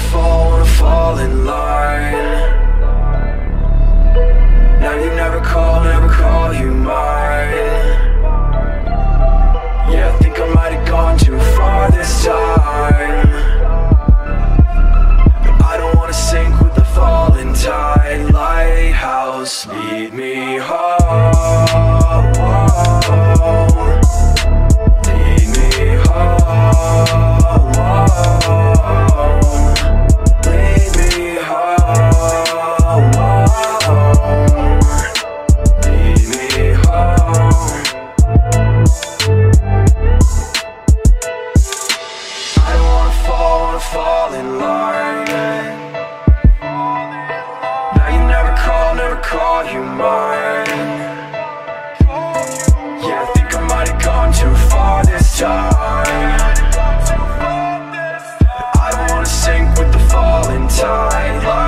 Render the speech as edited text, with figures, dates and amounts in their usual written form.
fall in line. Now you never call you mine. Yeah, I think I might have gone too far this time. But I don't wanna sink with the falling tide. Lighthouse, lead me home. Lead me home. Lead me home. Lead me home. I don't wanna fall in line. Now you never call you mine. Yeah, I think I might have gone too far this time. I don't wanna sink with the falling tide.